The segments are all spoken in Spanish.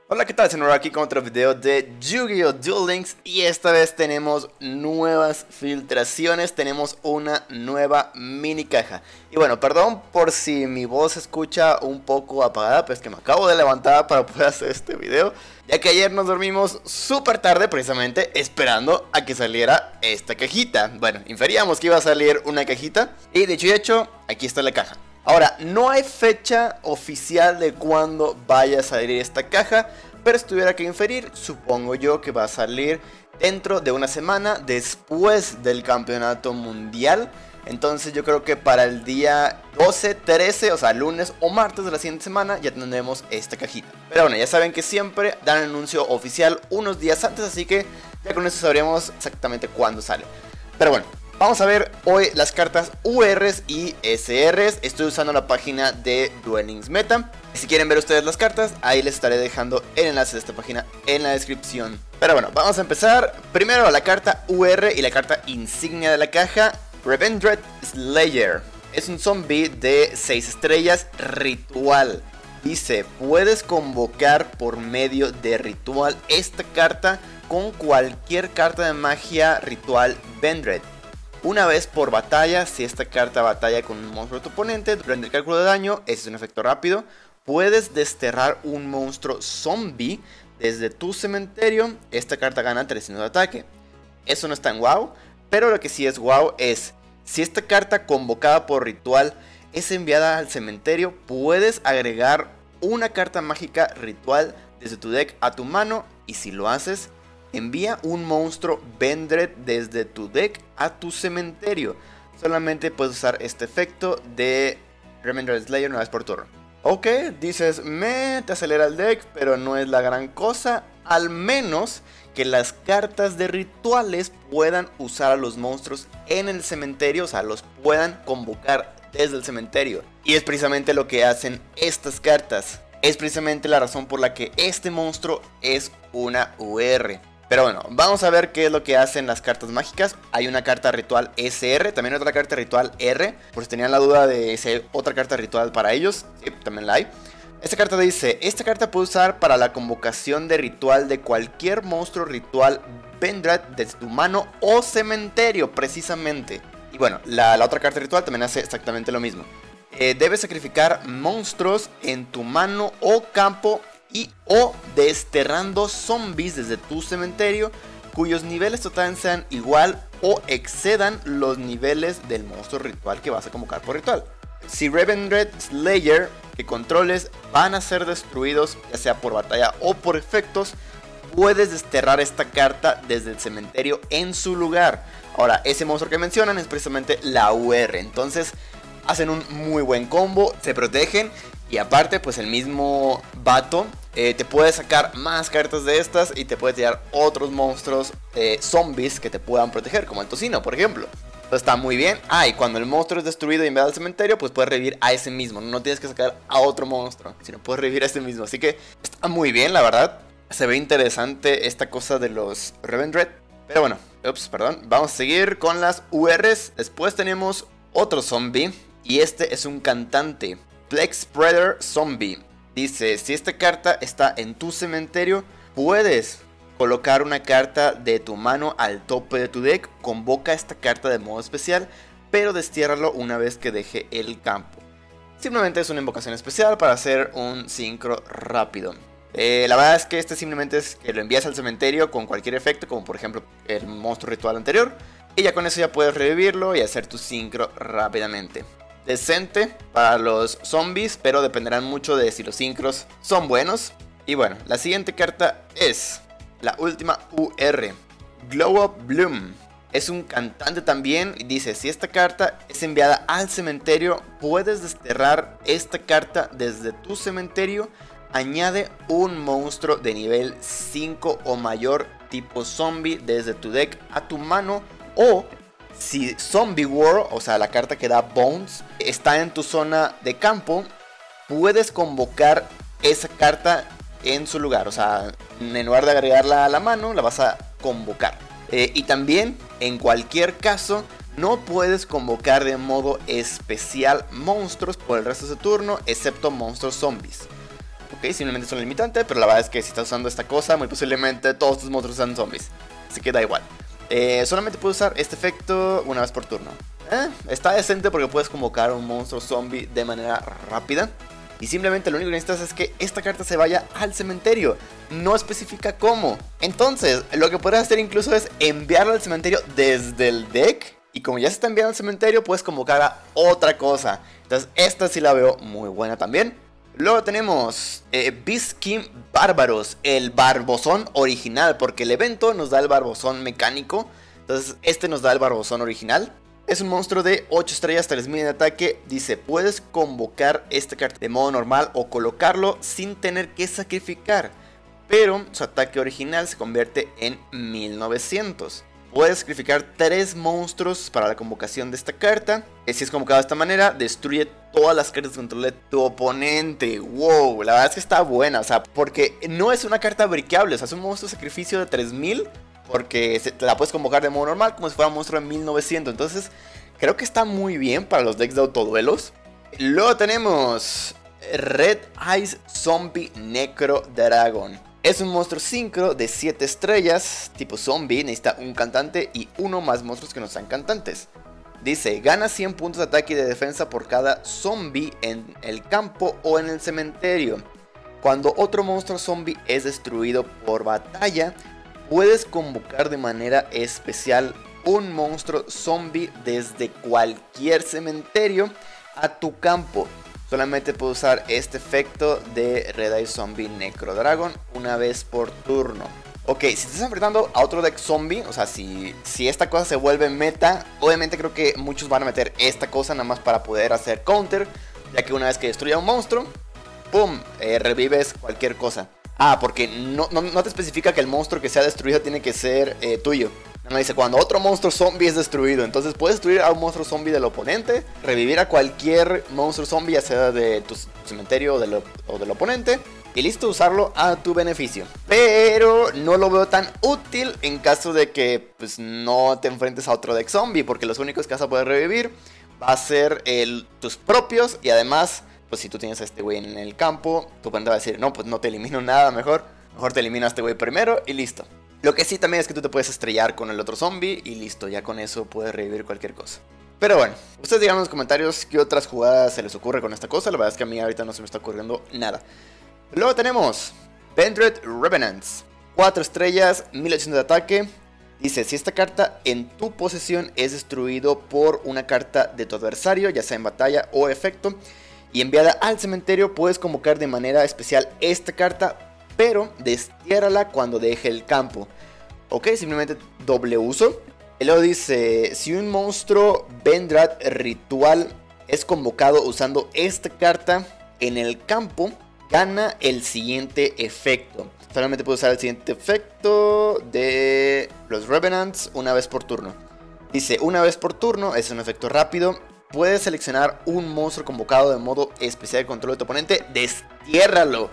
Hola, ¿qué tal? Senora aquí con otro video de Yu-Gi-Oh! Duel Links y esta vez tenemos nuevas filtraciones, tenemos una nueva mini caja. Y bueno, perdón por si mi voz se escucha un poco apagada, pero es que me acabo de levantar para poder hacer este video, ya que ayer nos dormimos súper tarde precisamente esperando a que saliera esta cajita. Bueno, inferíamos que iba a salir una cajita y dicho y hecho, aquí está la caja. Ahora, no hay fecha oficial de cuándo vaya a salir esta caja, pero si tuviera que inferir, supongo yo que va a salir dentro de una semana después del campeonato mundial. Entonces yo creo que para el día 12, 13, o sea lunes o martes de la siguiente semana ya tendremos esta cajita. Pero bueno, ya saben que siempre dan el anuncio oficial unos días antes, así que ya con eso sabremos exactamente cuándo sale. Pero bueno, vamos a ver hoy las cartas URs y SRs. Estoy usando la página de Duel Links Meta. Si quieren ver ustedes las cartas, ahí les estaré dejando el enlace de esta página en la descripción. Pero bueno, vamos a empezar. Primero la carta UR y la carta insignia de la caja, Revendred Slayer. Es un zombie de 6 estrellas ritual. Dice, puedes convocar por medio de ritual esta carta con cualquier carta de magia ritual Vendred. Una vez por batalla, si esta carta batalla con un monstruo de tu oponente, durante el cálculo de daño, ese es un efecto rápido, puedes desterrar un monstruo zombie desde tu cementerio. Esta carta gana 300 de ataque. Eso no es tan wow, pero lo que sí es wow es, si esta carta convocada por ritual es enviada al cementerio, puedes agregar una carta mágica ritual desde tu deck a tu mano, y si lo haces, envía un monstruo Vendred desde tu deck a tu cementerio. Solamente puedes usar este efecto de Revendred Slayer una vez por turno. Ok, dices, te acelera el deck, pero no es la gran cosa. Al menos que las cartas de rituales puedan usar a los monstruos en el cementerio, o sea, los puedan convocar desde el cementerio. Y es precisamente lo que hacen estas cartas. Es precisamente la razón por la que este monstruo es una UR. Pero bueno, vamos a ver qué es lo que hacen las cartas mágicas. Hay una carta ritual SR, también otra carta ritual R. Por si tenían la duda de si hay otra carta ritual para ellos, sí, también la hay. Esta carta dice, esta carta puede usar para la convocación de ritual de cualquier monstruo ritual Vendred desde tu mano o cementerio, precisamente. Y bueno, la otra carta ritual también hace exactamente lo mismo. Debes sacrificar monstruos en tu mano o campo o desterrando zombies desde tu cementerio cuyos niveles totales sean igual o excedan los niveles del monstruo ritual que vas a convocar por ritual. Si Revendred Slayer que controles van a ser destruidos, ya sea por batalla o por efectos, puedes desterrar esta carta desde el cementerio en su lugar. Ahora, ese monstruo que mencionan es precisamente la UR, entonces hacen un muy buen combo, se protegen. Y aparte, pues el mismo vato te puede sacar más cartas de estas y te puede tirar otros monstruos zombies que te puedan proteger, como el tocino, por ejemplo. Entonces está muy bien. Y cuando el monstruo es destruido y enviado al cementerio, pues puedes revivir a ese mismo. No tienes que sacar a otro monstruo, sino puedes revivir a ese mismo. Así que está muy bien, la verdad. Se ve interesante esta cosa de los Revendred. Pero bueno, vamos a seguir con las URs. Después tenemos otro zombie. Y este es un cantante. Plague Spreader Zombie. Dice, si esta carta está en tu cementerio, puedes colocar una carta de tu mano al tope de tu deck. Convoca esta carta de modo especial, pero destiérralo una vez que deje el campo. Simplemente es una invocación especial para hacer un sincro rápido. La verdad es que este simplemente es que lo envías al cementerio con cualquier efecto, como por ejemplo el monstruo ritual anterior. Y ya con eso ya puedes revivirlo y hacer tu sincro rápidamente. Decente para los zombies, pero dependerán mucho de si los sincros son buenos. Y bueno, la siguiente carta es la última UR, Glow Up Bloom. Es un cantante también y dice, si esta carta es enviada al cementerio, puedes desterrar esta carta desde tu cementerio. Añade un monstruo de nivel 5 o mayor tipo zombie desde tu deck a tu mano, o si Zombie War, o sea la carta que da Bones, está en tu zona de campo, puedes convocar esa carta en su lugar. O sea, en lugar de agregarla a la mano, la vas a convocar. Y también, en cualquier caso, no puedes convocar de modo especial monstruos por el resto de su turno, excepto monstruos zombies. Ok, simplemente es un limitante, pero la verdad es que si estás usando esta cosa, muy posiblemente todos tus monstruos sean zombies. Así que da igual. Solamente puedes usar este efecto una vez por turno. Está decente porque puedes convocar a un monstruo zombie de manera rápida. Y simplemente lo único que necesitas es que esta carta se vaya al cementerio. No especifica cómo. Entonces, lo que puedes hacer incluso es enviarlo al cementerio desde el deck. Y como ya se está enviando al cementerio, puedes convocar a otra cosa. Entonces, esta sí la veo muy buena también. Luego tenemos Beast King Bárbaros, el Barbosón original, porque el evento nos da el Barbosón mecánico. Entonces, este nos da el Barbosón original. Es un monstruo de 8 estrellas, 3000 de ataque. Dice, puedes convocar esta carta de modo normal o colocarlo sin tener que sacrificar. Pero su ataque original se convierte en 1900. Puedes sacrificar 3 monstruos para la convocación de esta carta. Si es convocado de esta manera, destruye todas las cartas de control de tu oponente. Wow, la verdad es que está buena. O sea, porque no es una carta briqueable. O sea, es un monstruo de sacrificio de 3000. Porque te la puedes convocar de modo normal como si fuera un monstruo de 1900. Entonces, creo que está muy bien para los decks de autoduelos. Luego tenemos Red Eyes Zombie Necro Dragon. Es un monstruo sincro de 7 estrellas, tipo zombie, necesita un cantante y uno más monstruos que no sean cantantes. Dice, gana 100 puntos de ataque y de defensa por cada zombie en el campo o en el cementerio. Cuando otro monstruo zombie es destruido por batalla, puedes convocar de manera especial un monstruo zombie desde cualquier cementerio a tu campo. Solamente puedes usar este efecto de Red Eye Zombie Necro Dragon una vez por turno. Ok, si estás enfrentando a otro deck zombie, o sea, si esta cosa se vuelve meta, obviamente creo que muchos van a meter esta cosa nada más para poder hacer counter, ya que una vez que destruya un monstruo, ¡pum!, revives cualquier cosa. Porque no te especifica que el monstruo que sea destruido tiene que ser tuyo. No dice cuando otro monstruo zombie es destruido. Entonces puedes destruir a un monstruo zombie del oponente, revivir a cualquier monstruo zombie, ya sea de tu cementerio o del oponente, y listo, usarlo a tu beneficio. Pero no lo veo tan útil en caso de que pues, no te enfrentes a otro deck zombie, porque los únicos que vas a poder revivir va a ser tus propios. Y además, pues si tú tienes a este güey en el campo, tu oponente va a decir, no, pues no te elimino nada, mejor te elimino a este güey primero y listo. Lo que sí también es que tú te puedes estrellar con el otro zombie y listo, ya con eso puedes revivir cualquier cosa. Pero bueno, ustedes digan en los comentarios qué otras jugadas se les ocurre con esta cosa. La verdad es que a mí ahorita no se me está ocurriendo nada. Luego tenemos Vendred Revenants, 4 estrellas, 1800 de ataque. Dice, si esta carta en tu posesión es destruido por una carta de tu adversario, ya sea en batalla o efecto, y enviada al cementerio, puedes convocar de manera especial esta carta, pero destiérrala cuando deje el campo. Ok, simplemente doble uso. Y luego dice, si un monstruo Vendred ritual es convocado usando esta carta en el campo, gana el siguiente efecto. Solamente puedo usar el siguiente efecto de los Revenants una vez por turno. Dice, una vez por turno, es un efecto rápido. Puedes seleccionar un monstruo convocado de modo especial de control de tu oponente, destiérralo.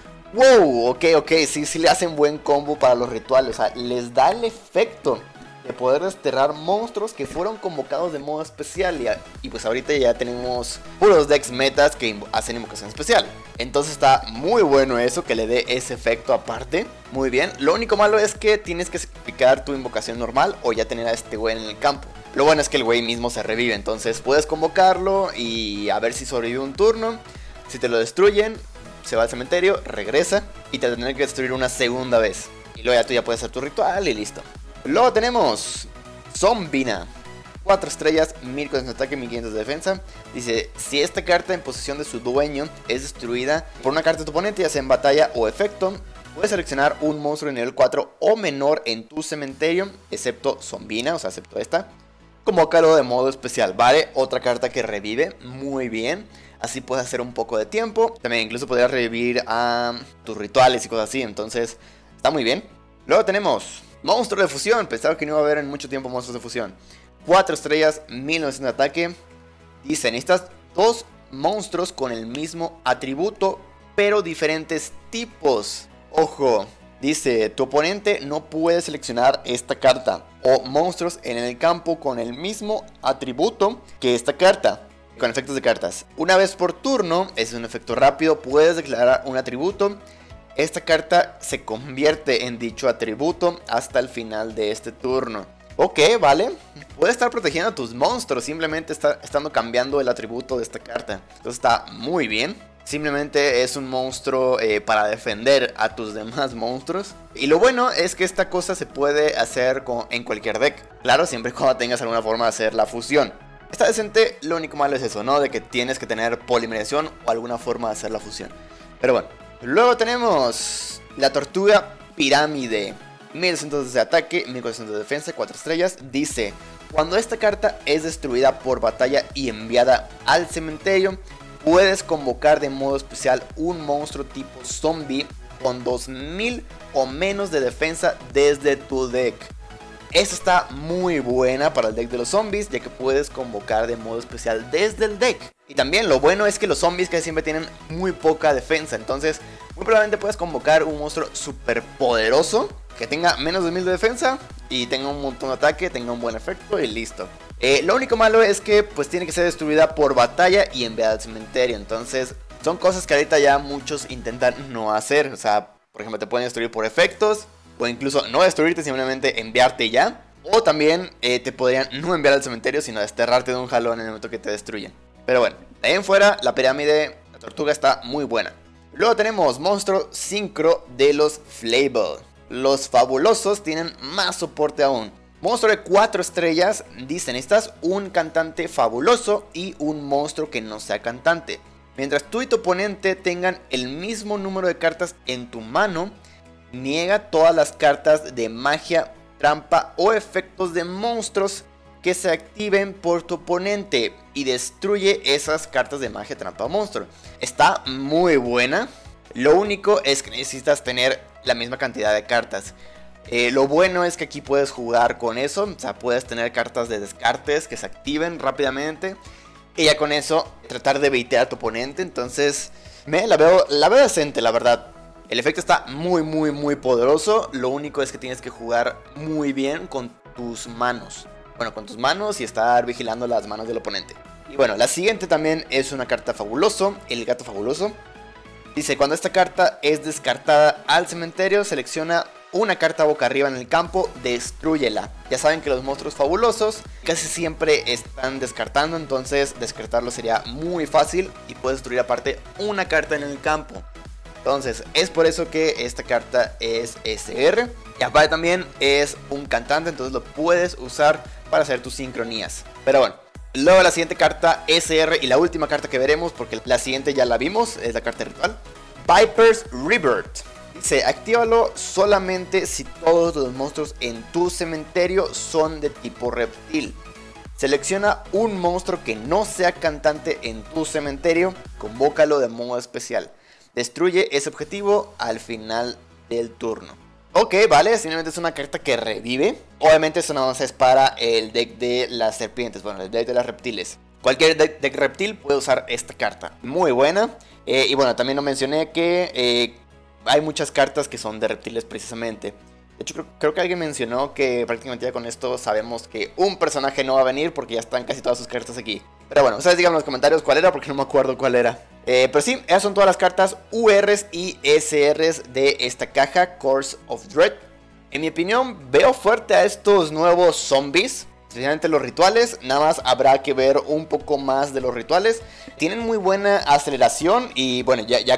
Wow, ok, sí le hacen buen combo para los rituales. O sea, les da el efecto de poder desterrar monstruos que fueron convocados de modo especial. Y pues ahorita ya tenemos puros decks metas que hacen invocación especial. Entonces está muy bueno eso, que le dé ese efecto aparte. Muy bien, lo único malo es que tienes que sacrificar tu invocación normal o ya tener a este güey en el campo. Lo bueno es que el güey mismo se revive, entonces puedes convocarlo y a ver si sobrevive un turno. Si te lo destruyen, se va al cementerio, regresa y te tendrán que destruir una segunda vez. Y luego ya tú ya puedes hacer tu ritual y listo. Luego tenemos Zombina, 4 estrellas, 1400 de ataque, 1500 de defensa. Dice, si esta carta en posesión de su dueño es destruida por una carta de tu oponente, ya sea en batalla o efecto, puedes seleccionar un monstruo de nivel 4 o menor en tu cementerio, excepto Zombina, o sea, excepto esta. Convócalo de modo especial, ¿vale? Otra carta que revive, muy bien. Así puedes hacer un poco de tiempo. También incluso podrías revivir a tus rituales y cosas así, entonces está muy bien. Luego tenemos Monstruo de Fusión. Pensaba que no iba a haber en mucho tiempo monstruos de fusión. 4 estrellas, 1900 de ataque. Dice, necesitas 2 monstruos con el mismo atributo, pero diferentes tipos. Ojo, dice, tu oponente no puede seleccionar esta carta o monstruos en el campo con el mismo atributo que esta carta. con efectos de cartas. Una vez por turno, es un efecto rápido, puedes declarar un atributo. Esta carta se convierte en dicho atributo hasta el final de este turno. Ok, vale. Puedes estar protegiendo a tus monstruos simplemente estando cambiando el atributo de esta carta. Entonces está muy bien. Simplemente es un monstruo para defender a tus demás monstruos. Y lo bueno es que esta cosa se puede hacer en cualquier deck. Claro, siempre y cuando tengas alguna forma de hacer la fusión. Está decente, lo único malo es eso, ¿no? De que tienes que tener polimerización o alguna forma de hacer la fusión. Pero bueno. Luego tenemos la tortuga pirámide. 1200 de ataque, 1400 de defensa, 4 estrellas. Dice: cuando esta carta es destruida por batalla y enviada al cementerio, puedes convocar de modo especial un monstruo tipo zombie con 2000 o menos de defensa desde tu deck. Esta está muy buena para el deck de los zombies, ya que puedes convocar de modo especial desde el deck. Y también lo bueno es que los zombies casi siempre tienen muy poca defensa, entonces muy probablemente puedes convocar un monstruo súper poderoso que tenga menos de 1000 de defensa y tenga un montón de ataque, tenga un buen efecto y listo. Lo único malo es que pues tiene que ser destruida por batalla y enviada al cementerio, entonces son cosas que ahorita ya muchos intentan no hacer. O sea, por ejemplo, te pueden destruir por efectos, o incluso no destruirte, simplemente enviarte ya. O también te podrían no enviar al cementerio, sino desterrarte de un jalón en el momento que te destruyen. Pero bueno, de ahí en fuera, la pirámide, la tortuga está muy buena. Luego tenemos monstruo sincro de los Flayble. Los fabulosos tienen más soporte aún. Monstruo de 4 estrellas, dicen: necesitas un cantante fabuloso y un monstruo que no sea cantante. Mientras tú y tu oponente tengan el mismo número de cartas en tu mano, niega todas las cartas de magia, trampa o efectos de monstruos que se activen por tu oponente y destruye esas cartas de magia, trampa o monstruo. Está muy buena. Lo único es que necesitas tener la misma cantidad de cartas. Lo bueno es que aquí puedes jugar con eso. O sea, puedes tener cartas de descartes que se activen rápidamente y ya con eso tratar de baitear a tu oponente. Entonces la veo decente, la verdad. El efecto está muy poderoso. Lo único es que tienes que jugar muy bien con tus manos. Bueno, con tus manos y estar vigilando las manos del oponente. Y bueno, la siguiente también es una carta fabuloso, el gato fabuloso. Dice: cuando esta carta es descartada al cementerio, selecciona una carta boca arriba en el campo, destrúyela. Ya saben que los monstruos fabulosos casi siempre están descartando, entonces descartarlo sería muy fácil y puedes destruir aparte una carta en el campo. Entonces es por eso que esta carta es SR. Y aparte también es un cantante, entonces lo puedes usar para hacer tus sincronías. Pero bueno, luego la siguiente carta SR y la última carta que veremos, porque la siguiente ya la vimos, es la carta ritual. Viper's Rebirth. Dice: actívalo solamente si todos los monstruos en tu cementerio son de tipo reptil. Selecciona un monstruo que no sea cantante en tu cementerio, convócalo de modo especial. Destruye ese objetivo al final del turno. Ok, vale, simplemente es una carta que revive. Obviamente eso nada más es para el deck de las serpientes, bueno, el deck de las reptiles. Cualquier deck reptil puede usar esta carta. Muy buena. Y bueno, también lo mencioné que hay muchas cartas que son de reptiles precisamente. De hecho, creo que alguien mencionó que prácticamente ya con esto sabemos que un personaje no va a venir porque ya están casi todas sus cartas aquí. Pero bueno, ustedes díganme en los comentarios cuál era, porque no me acuerdo cuál era. Pero sí, esas son todas las cartas URs y SRs de esta caja Curse of Dread. En mi opinión, veo fuerte a estos nuevos zombies, especialmente los rituales. Nada más habrá que ver un poco más de los rituales. Tienen muy buena aceleración y bueno, ya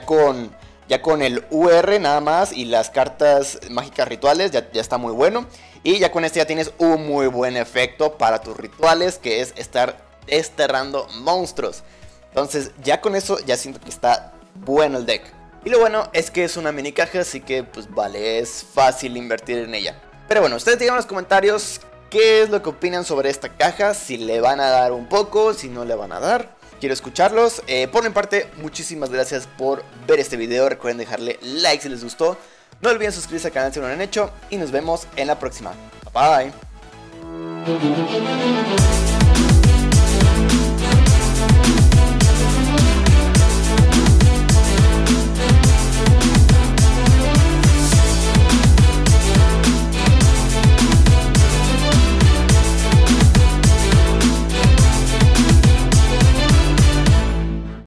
con el UR nada más y las cartas mágicas rituales ya está muy bueno. Y ya con este ya tienes un muy buen efecto para tus rituales, que es estar desterrando monstruos. Entonces ya con eso ya siento que está bueno el deck. Y lo bueno es que es una mini caja, así que pues vale, es fácil invertir en ella. Pero bueno, ustedes digan en los comentarios qué es lo que opinan sobre esta caja, si le van a dar un poco, si no le van a dar. Quiero escucharlos. Por mi parte, muchísimas gracias por ver este video. Recuerden dejarle like si les gustó. No olviden suscribirse al canal si no lo han hecho. Y nos vemos en la próxima. Bye bye.